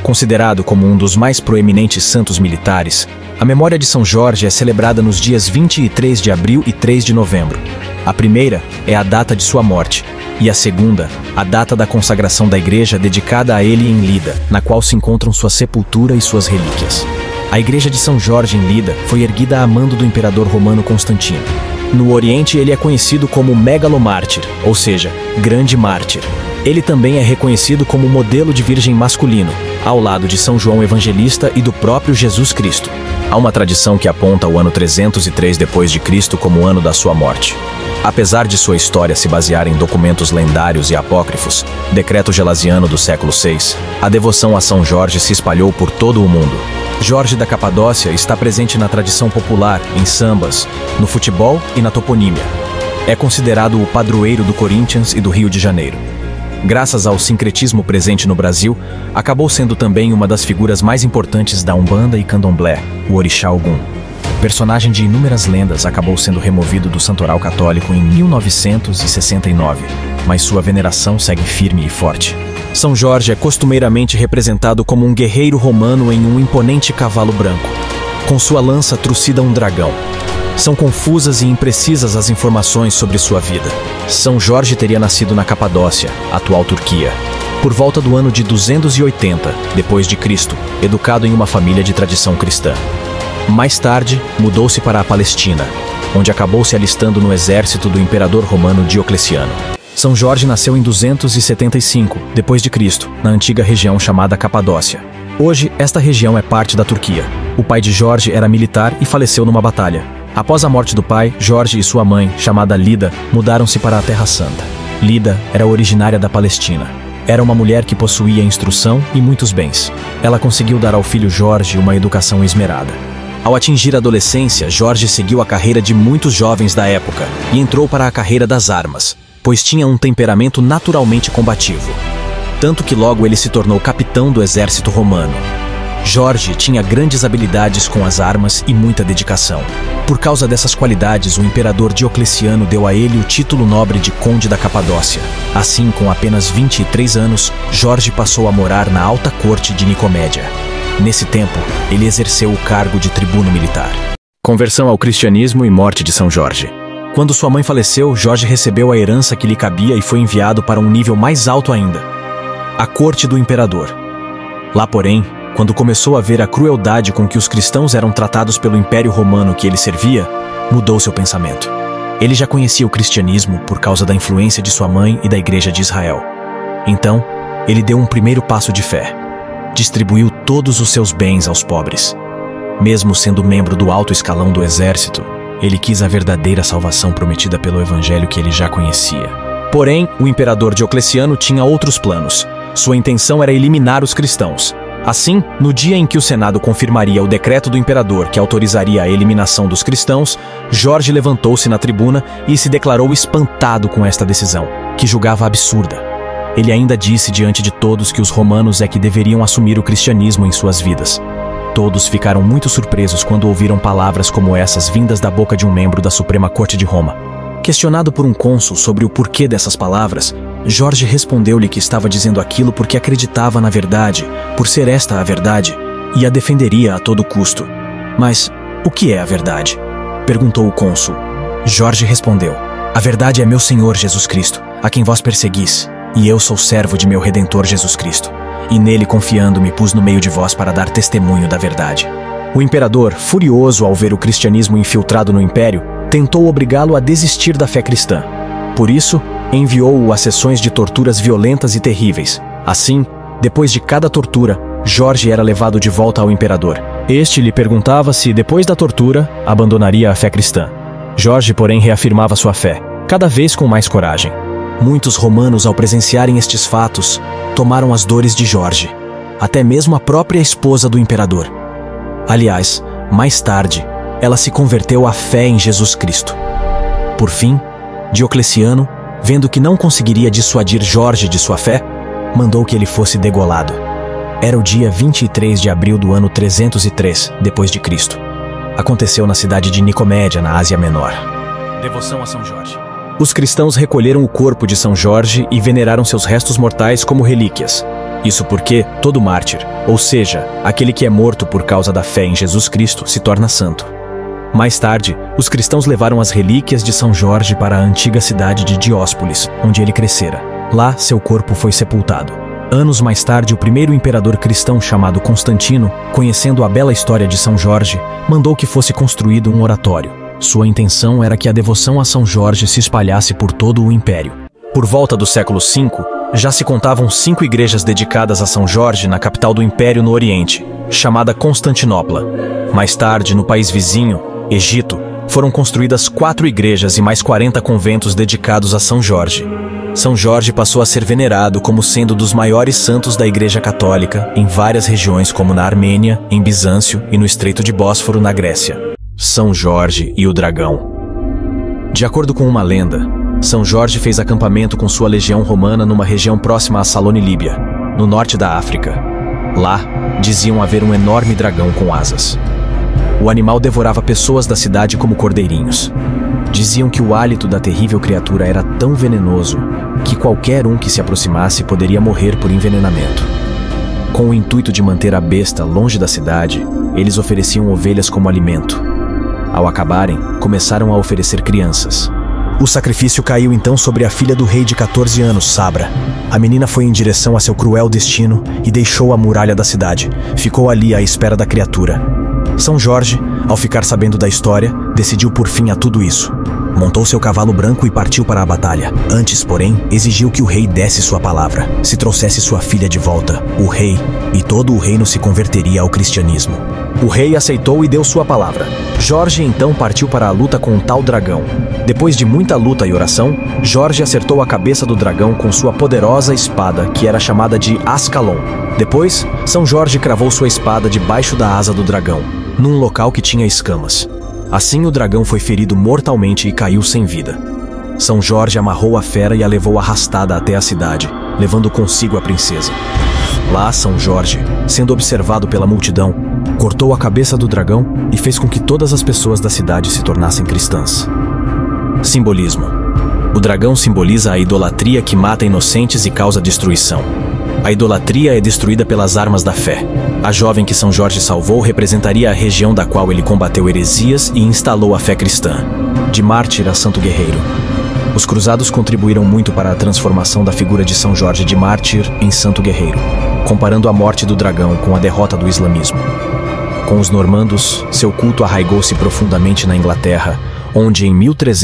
Considerado como um dos mais proeminentes santos militares, a memória de São Jorge é celebrada nos dias 23 de abril e 3 de novembro. A primeira é a data de sua morte, e a segunda, a data da consagração da igreja dedicada a ele em Lida, na qual se encontram sua sepultura e suas relíquias. A igreja de São Jorge em Lida foi erguida a mando do imperador romano Constantino. No Oriente ele é conhecido como megalomártir, ou seja, grande mártir. Ele também é reconhecido como modelo de virgem masculino, ao lado de São João Evangelista e do próprio Jesus Cristo. Há uma tradição que aponta o ano 303 d.C. como o ano da sua morte. Apesar de sua história se basear em documentos lendários e apócrifos, decreto gelasiano do século VI, a devoção a São Jorge se espalhou por todo o mundo. Jorge da Capadócia está presente na tradição popular, em sambas, no futebol e na toponímia. É considerado o padroeiro do Corinthians e do Rio de Janeiro. Graças ao sincretismo presente no Brasil, acabou sendo também uma das figuras mais importantes da Umbanda e Candomblé, o Orixá Ogum. Personagem de inúmeras lendas, acabou sendo removido do santoral católico em 1969, mas sua veneração segue firme e forte. São Jorge é costumeiramente representado como um guerreiro romano em um imponente cavalo branco. Com sua lança trucida um dragão. São confusas e imprecisas as informações sobre sua vida. São Jorge teria nascido na Capadócia, atual Turquia, por volta do ano de 280 d.C., educado em uma família de tradição cristã. Mais tarde, mudou-se para a Palestina, onde acabou se alistando no exército do imperador romano Diocleciano. São Jorge nasceu em 275 d.C., na antiga região chamada Capadócia. Hoje, esta região é parte da Turquia. O pai de Jorge era militar e faleceu numa batalha. Após a morte do pai, Jorge e sua mãe, chamada Lida, mudaram-se para a Terra Santa. Lida era originária da Palestina. Era uma mulher que possuía instrução e muitos bens. Ela conseguiu dar ao filho Jorge uma educação esmerada. Ao atingir a adolescência, Jorge seguiu a carreira de muitos jovens da época e entrou para a carreira das armas, pois tinha um temperamento naturalmente combativo. Tanto que logo ele se tornou capitão do exército romano. Jorge tinha grandes habilidades com as armas e muita dedicação. Por causa dessas qualidades, o imperador Diocleciano deu a ele o título nobre de Conde da Capadócia. Assim, com apenas 23 anos, Jorge passou a morar na alta corte de Nicomédia. Nesse tempo, ele exerceu o cargo de tribuno militar. Conversão ao cristianismo e morte de São Jorge. Quando sua mãe faleceu, Jorge recebeu a herança que lhe cabia e foi enviado para um nível mais alto ainda, a corte do imperador. Lá, porém, quando começou a ver a crueldade com que os cristãos eram tratados pelo Império Romano que ele servia, mudou seu pensamento. Ele já conhecia o cristianismo por causa da influência de sua mãe e da Igreja de Israel. Então, ele deu um primeiro passo de fé. Distribuiu todos os seus bens aos pobres. Mesmo sendo membro do alto escalão do exército, ele quis a verdadeira salvação prometida pelo evangelho que ele já conhecia. Porém, o imperador Diocleciano tinha outros planos. Sua intenção era eliminar os cristãos. Assim, no dia em que o Senado confirmaria o decreto do imperador que autorizaria a eliminação dos cristãos, Jorge levantou-se na tribuna e se declarou espantado com esta decisão, que julgava absurda. Ele ainda disse diante de todos que os romanos é que deveriam assumir o cristianismo em suas vidas. Todos ficaram muito surpresos quando ouviram palavras como essas vindas da boca de um membro da Suprema Corte de Roma. Questionado por um cônsul sobre o porquê dessas palavras, Jorge respondeu-lhe que estava dizendo aquilo porque acreditava na verdade, por ser esta a verdade, e a defenderia a todo custo. Mas o que é a verdade? Perguntou o cônsul. Jorge respondeu: a verdade é meu Senhor Jesus Cristo, a quem vós perseguis, e eu sou servo de meu Redentor Jesus Cristo, e nele confiando me pus no meio de vós para dar testemunho da verdade. O imperador, furioso ao ver o cristianismo infiltrado no império, tentou obrigá-lo a desistir da fé cristã. Por isso, enviou-o a sessões de torturas violentas e terríveis. Assim, depois de cada tortura, Jorge era levado de volta ao imperador. Este lhe perguntava se, depois da tortura, abandonaria a fé cristã. Jorge, porém, reafirmava sua fé, cada vez com mais coragem. Muitos romanos, ao presenciarem estes fatos, tomaram as dores de Jorge, até mesmo a própria esposa do imperador. Aliás, mais tarde, ela se converteu à fé em Jesus Cristo. Por fim, Diocleciano, vendo que não conseguiria dissuadir Jorge de sua fé, mandou que ele fosse degolado. Era o dia 23 de abril do ano 303 d.C. Aconteceu na cidade de Nicomédia, na Ásia Menor. Devoção a São Jorge. Os cristãos recolheram o corpo de São Jorge e veneraram seus restos mortais como relíquias. Isso porque todo mártir, ou seja, aquele que é morto por causa da fé em Jesus Cristo, se torna santo. Mais tarde, os cristãos levaram as relíquias de São Jorge para a antiga cidade de Dióspolis, onde ele crescera. Lá, seu corpo foi sepultado. Anos mais tarde, o primeiro imperador cristão chamado Constantino, conhecendo a bela história de São Jorge, mandou que fosse construído um oratório. Sua intenção era que a devoção a São Jorge se espalhasse por todo o império. Por volta do século V, já se contavam 5 igrejas dedicadas a São Jorge na capital do Império no Oriente, chamada Constantinopla. Mais tarde, no país vizinho, Egito, foram construídas 4 igrejas e mais 40 conventos dedicados a São Jorge. São Jorge passou a ser venerado como sendo dos maiores santos da Igreja Católica em várias regiões, como na Armênia, em Bizâncio e no Estreito de Bósforo, na Grécia. São Jorge e o dragão. De acordo com uma lenda, São Jorge fez acampamento com sua legião romana numa região próxima a Salone, Líbia, no norte da África. Lá, diziam haver um enorme dragão com asas. O animal devorava pessoas da cidade como cordeirinhos. Diziam que o hálito da terrível criatura era tão venenoso que qualquer um que se aproximasse poderia morrer por envenenamento. Com o intuito de manter a besta longe da cidade, eles ofereciam ovelhas como alimento. Ao acabarem, começaram a oferecer crianças. O sacrifício caiu então sobre a filha do rei de 14 anos, Sabra. A menina foi em direção a seu cruel destino e deixou a muralha da cidade. Ficou ali à espera da criatura. São Jorge, ao ficar sabendo da história, decidiu por fim a tudo isso. Montou seu cavalo branco e partiu para a batalha. Antes, porém, exigiu que o rei desse sua palavra. Se trouxesse sua filha de volta, o rei e todo o reino se converteria ao cristianismo. O rei aceitou e deu sua palavra. Jorge então partiu para a luta com o tal dragão. Depois de muita luta e oração, Jorge acertou a cabeça do dragão com sua poderosa espada, que era chamada de Ascalon. Depois, São Jorge cravou sua espada debaixo da asa do dragão, num local que tinha escamas. Assim o dragão foi ferido mortalmente e caiu sem vida. São Jorge amarrou a fera e a levou arrastada até a cidade, levando consigo a princesa. Lá, São Jorge, sendo observado pela multidão, cortou a cabeça do dragão e fez com que todas as pessoas da cidade se tornassem cristãs. Simbolismo. O dragão simboliza a idolatria que mata inocentes e causa destruição. A idolatria é destruída pelas armas da fé. A jovem que São Jorge salvou representaria a região da qual ele combateu heresias e instalou a fé cristã. De mártir a santo guerreiro. Os cruzados contribuíram muito para a transformação da figura de São Jorge de mártir em santo guerreiro, comparando a morte do dragão com a derrota do islamismo. Com os normandos, seu culto arraigou-se profundamente na Inglaterra, onde em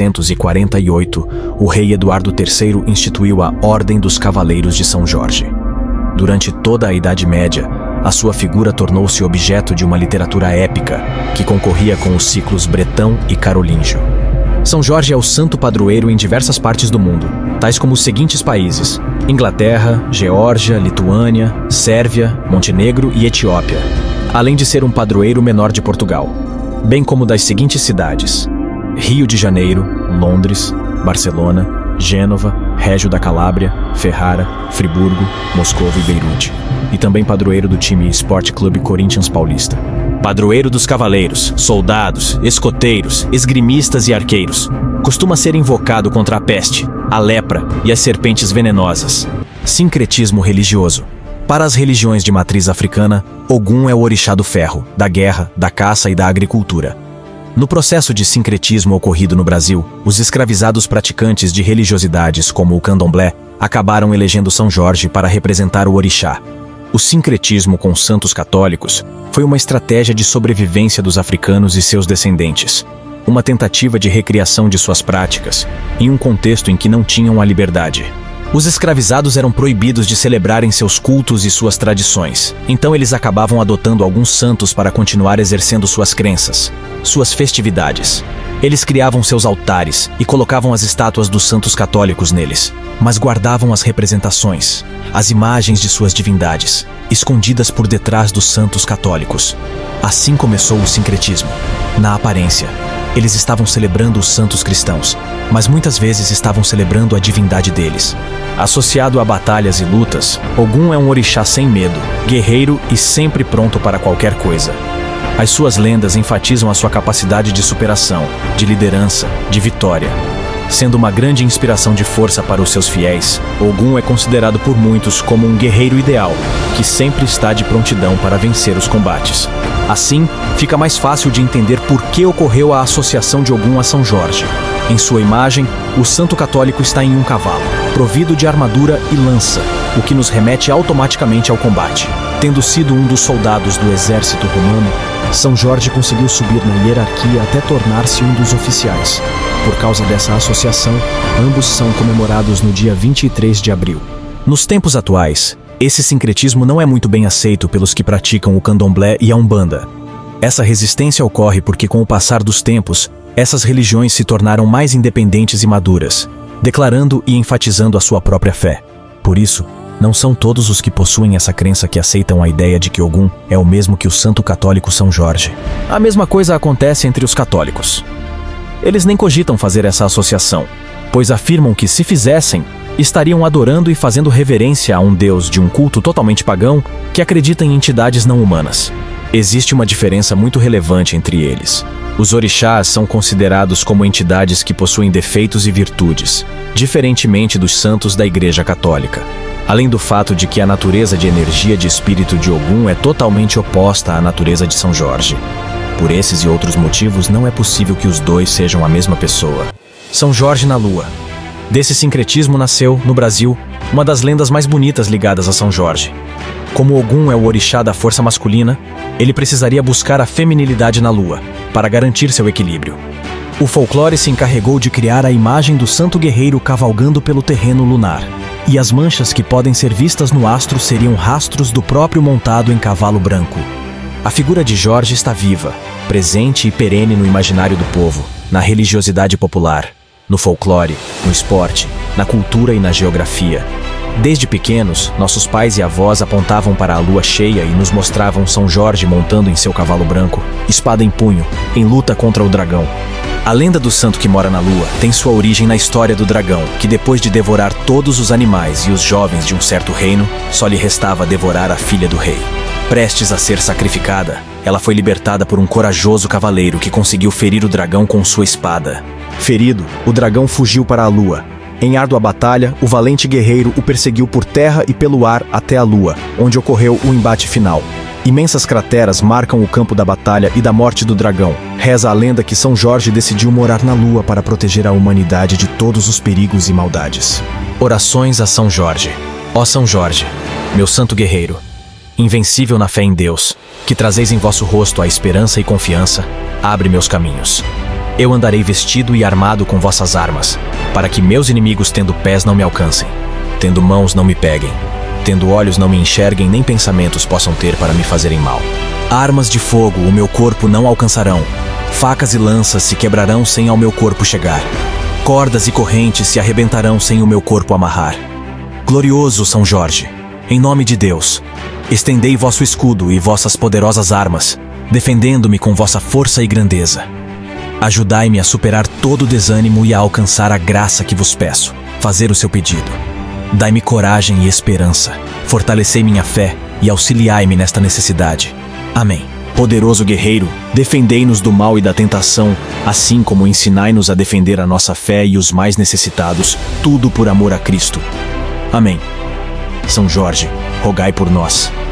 1348 o rei Eduardo III instituiu a Ordem dos Cavaleiros de São Jorge. Durante toda a Idade Média, a sua figura tornou-se objeto de uma literatura épica que concorria com os ciclos bretão e carolíngio. São Jorge é o santo padroeiro em diversas partes do mundo, tais como os seguintes países: Inglaterra, Geórgia, Lituânia, Sérvia, Montenegro e Etiópia, além de ser um padroeiro menor de Portugal, bem como das seguintes cidades: Rio de Janeiro, Londres, Barcelona, Gênova, Régio da Calábria, Ferrara, Friburgo, Moscova e Beirute. E também padroeiro do time Sport Clube Corinthians Paulista. Padroeiro dos cavaleiros, soldados, escoteiros, esgrimistas e arqueiros. Costuma ser invocado contra a peste, a lepra e as serpentes venenosas. Sincretismo religioso. Para as religiões de matriz africana, Ogum é o orixá do ferro, da guerra, da caça e da agricultura. No processo de sincretismo ocorrido no Brasil, os escravizados praticantes de religiosidades como o candomblé acabaram elegendo São Jorge para representar o orixá. O sincretismo com santos católicos foi uma estratégia de sobrevivência dos africanos e seus descendentes, uma tentativa de recriação de suas práticas, em um contexto em que não tinham a liberdade. Os escravizados eram proibidos de celebrarem seus cultos e suas tradições, então eles acabavam adotando alguns santos para continuar exercendo suas crenças, suas festividades. Eles criavam seus altares e colocavam as estátuas dos santos católicos neles, mas guardavam as representações, as imagens de suas divindades, escondidas por detrás dos santos católicos. Assim começou o sincretismo. Na aparência, eles estavam celebrando os santos cristãos, mas muitas vezes estavam celebrando a divindade deles. Associado a batalhas e lutas, Ogum é um orixá sem medo, guerreiro e sempre pronto para qualquer coisa. As suas lendas enfatizam a sua capacidade de superação, de liderança, de vitória. Sendo uma grande inspiração de força para os seus fiéis, Ogum é considerado por muitos como um guerreiro ideal, que sempre está de prontidão para vencer os combates. Assim, fica mais fácil de entender por que ocorreu a associação de Ogum a São Jorge. Em sua imagem, o santo católico está em um cavalo, provido de armadura e lança, o que nos remete automaticamente ao combate. Tendo sido um dos soldados do exército romano, São Jorge conseguiu subir na hierarquia até tornar-se um dos oficiais. Por causa dessa associação, ambos são comemorados no dia 23 de abril. Nos tempos atuais, esse sincretismo não é muito bem aceito pelos que praticam o candomblé e a umbanda. Essa resistência ocorre porque, com o passar dos tempos, essas religiões se tornaram mais independentes e maduras, declarando e enfatizando a sua própria fé. Por isso, não são todos os que possuem essa crença que aceitam a ideia de que Ogum é o mesmo que o santo católico São Jorge. A mesma coisa acontece entre os católicos. Eles nem cogitam fazer essa associação, pois afirmam que, se fizessem, estariam adorando e fazendo reverência a um deus de um culto totalmente pagão que acredita em entidades não humanas. Existe uma diferença muito relevante entre eles. Os orixás são considerados como entidades que possuem defeitos e virtudes, diferentemente dos santos da Igreja Católica. Além do fato de que a natureza de energia de espírito de Ogum é totalmente oposta à natureza de São Jorge. Por esses e outros motivos, não é possível que os dois sejam a mesma pessoa. São Jorge na Lua. Desse sincretismo nasceu, no Brasil, uma das lendas mais bonitas ligadas a São Jorge. Como Ogum é o orixá da força masculina, ele precisaria buscar a feminilidade na Lua, para garantir seu equilíbrio. O folclore se encarregou de criar a imagem do santo guerreiro cavalgando pelo terreno lunar, e as manchas que podem ser vistas no astro seriam rastros do próprio montado em cavalo branco. A figura de Jorge está viva, presente e perene no imaginário do povo, na religiosidade popular, no folclore, no esporte, na cultura e na geografia. Desde pequenos, nossos pais e avós apontavam para a lua cheia e nos mostravam São Jorge montando em seu cavalo branco, espada em punho, em luta contra o dragão. A lenda do santo que mora na lua tem sua origem na história do dragão, que depois de devorar todos os animais e os jovens de um certo reino, só lhe restava devorar a filha do rei. Prestes a ser sacrificada, ela foi libertada por um corajoso cavaleiro que conseguiu ferir o dragão com sua espada. Ferido, o dragão fugiu para a lua. Em árdua batalha, o valente guerreiro o perseguiu por terra e pelo ar até a lua, onde ocorreu o embate final. Imensas crateras marcam o campo da batalha e da morte do dragão. Reza a lenda que São Jorge decidiu morar na lua para proteger a humanidade de todos os perigos e maldades. Orações a São Jorge. Ó São Jorge, meu santo guerreiro, invencível na fé em Deus, que trazeis em vosso rosto a esperança e confiança, abre meus caminhos. Eu andarei vestido e armado com vossas armas, para que meus inimigos, tendo pés, não me alcancem, tendo mãos, não me peguem, tendo olhos, não me enxerguem, nem pensamentos possam ter para me fazerem mal. Armas de fogo o meu corpo não alcançarão, facas e lanças se quebrarão sem ao meu corpo chegar, cordas e correntes se arrebentarão sem o meu corpo amarrar. Glorioso São Jorge, em nome de Deus, estendei vosso escudo e vossas poderosas armas, defendendo-me com vossa força e grandeza. Ajudai-me a superar todo o desânimo e a alcançar a graça que vos peço, fazer o seu pedido. Dai-me coragem e esperança, fortalecei minha fé e auxiliai-me nesta necessidade. Amém. Poderoso guerreiro, defendei-nos do mal e da tentação, assim como ensinai-nos a defender a nossa fé e os mais necessitados, tudo por amor a Cristo. Amém. São Jorge, rogai por nós.